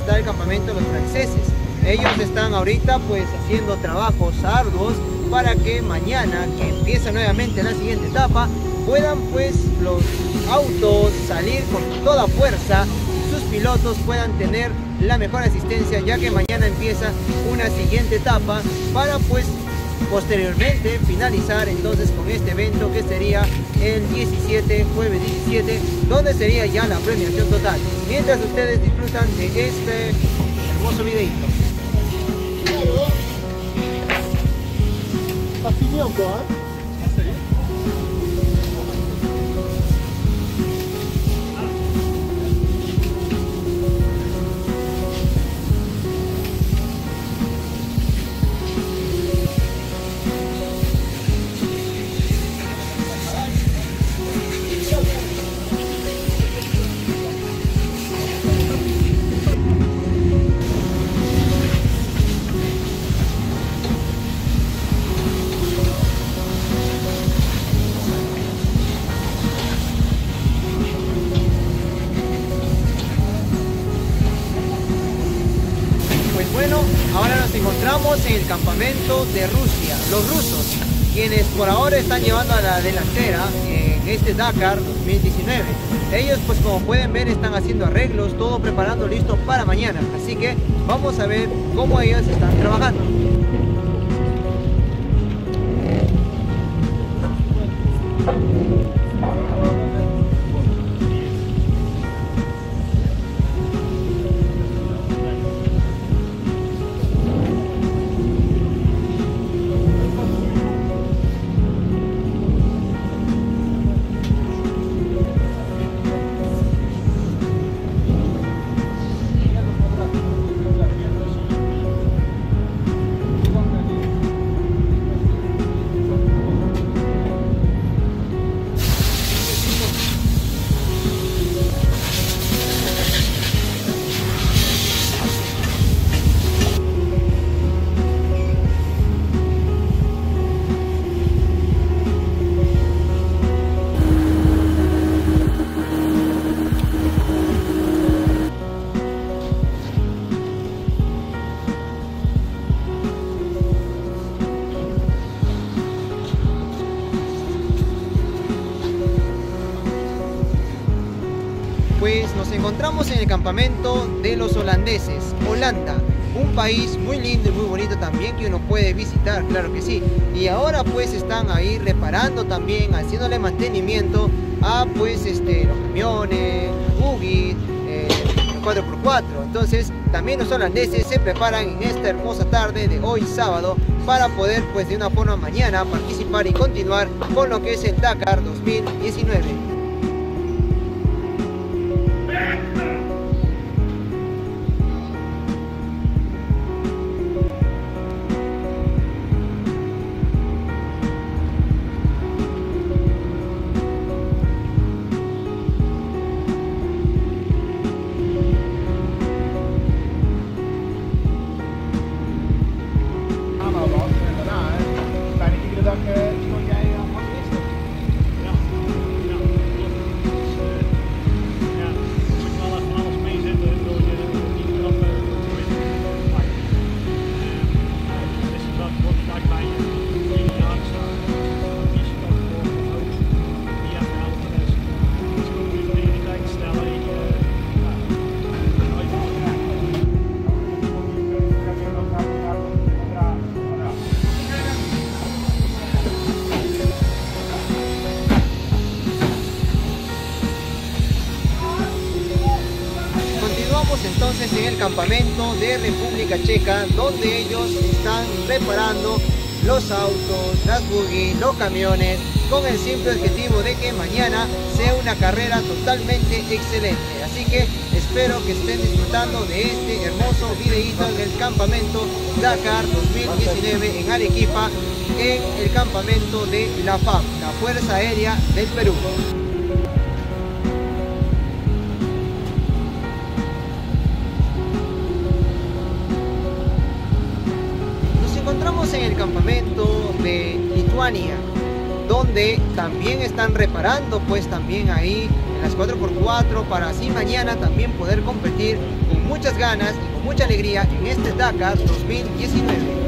está el campamento de los franceses. Ellos están ahorita pues haciendo trabajos arduos para que mañana, que empieza nuevamente la siguiente etapa, puedan pues los autos salir con toda fuerza y sus pilotos puedan tener la mejor asistencia, ya que mañana empieza una siguiente etapa para pues posteriormente finalizar entonces con este evento que sería el 17, jueves 17, donde sería ya la premiación total. Mientras ustedes disfrutan de este hermoso videito. T'as fini encore, hein? Ça y est. Bueno, ahora nos encontramos en el campamento de Rusia, los rusos, quienes por ahora están llevando a la delantera en este Dakar 2019. Ellos pues como pueden ver están haciendo arreglos, todo preparando listo para mañana, así que vamos a ver cómo ellos están trabajando. Pues nos encontramos en el campamento de los holandeses, Holanda, un país muy lindo y muy bonito también que uno puede visitar, claro que sí. Y ahora pues están ahí reparando también, haciéndole mantenimiento a pues los camiones, buggy, 4x4. Entonces también los holandeses se preparan en esta hermosa tarde de hoy sábado para poder pues de una forma mañana participar y continuar con lo que es el Dakar 2019. Entonces en el campamento de República Checa, donde ellos están preparando los autos, las buggy, los camiones, con el simple objetivo de que mañana sea una carrera totalmente excelente. Así que espero que estén disfrutando de este hermoso videíto del campamento Dakar 2019 en Arequipa, en el campamento de la FAM, la Fuerza Aérea del Perú. En el campamento de Lituania, donde también están reparando pues también ahí en las 4x4 para así mañana también poder competir con muchas ganas y con mucha alegría en este Dakar 2019.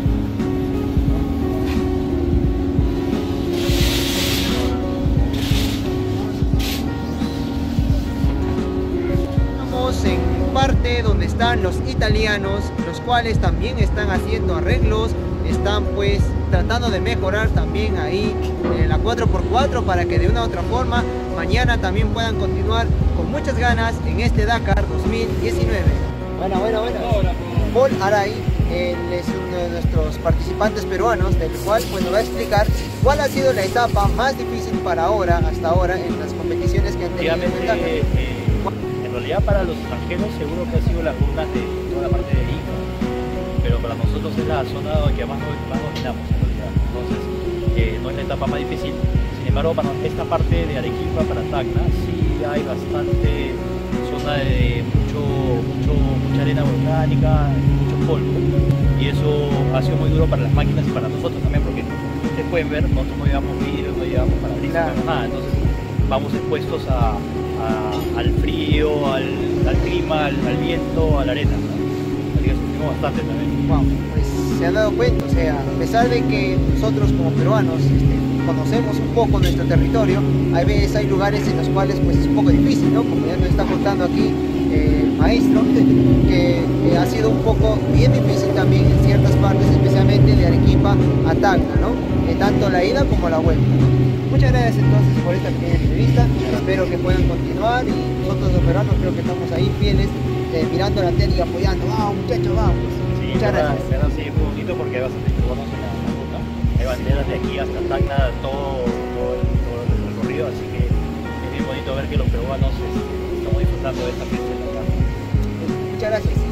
En parte donde están los italianos, los cuales también están haciendo arreglos, están pues tratando de mejorar también ahí la 4x4 para que de una u otra forma mañana también puedan continuar con muchas ganas en este Dakar 2019. Bueno. Paul Aray, él es uno de nuestros participantes peruanos, del cual pues nos va a explicar cuál ha sido la etapa más difícil hasta ahora en las competiciones que han tenido en el Dakar. En realidad para los extranjeros seguro que ha sido las rutas de toda la parte de Ica, pero para nosotros es la zona que más dominamos en realidad, entonces no es la etapa más difícil. Sin embargo, para esta parte de Arequipa, para Tacna, sí hay bastante zona de mucha arena volcánica, mucho polvo, y eso ha sido muy duro para las máquinas y para nosotros también, porque ustedes pueden ver, nosotros no llevamos vidrio, no llevamos parabrisas, no nada, entonces vamos expuestos al frío, al clima, al viento, a la arena, ¿no? Así que sufrimos bastante también. Wow, pues se han dado cuenta, o sea, a pesar de que nosotros como peruanos conocemos un poco nuestro territorio, hay lugares en los cuales pues es un poco difícil, ¿no? Como ya nos está contando aquí el maestro, que ha sido un poco bien difícil también en ciertas partes, especialmente de Arequipa a Tacna, ¿no? Tanto la ida como la vuelta. Muchas gracias entonces por esta pequeña entrevista, espero que puedan continuar y nosotros los peruanos creo que estamos ahí fieles, mirando la tele y apoyando. ¡Vamos muchachos, vamos! Sí, muchas gracias. Sí, es muy bonito porque hay bastantes peruanos en la ruta, hay banderas de aquí hasta Tacna, todo el recorrido, así que es bien bonito ver que los peruanos estamos disfrutando de esta fiesta. Muchas gracias.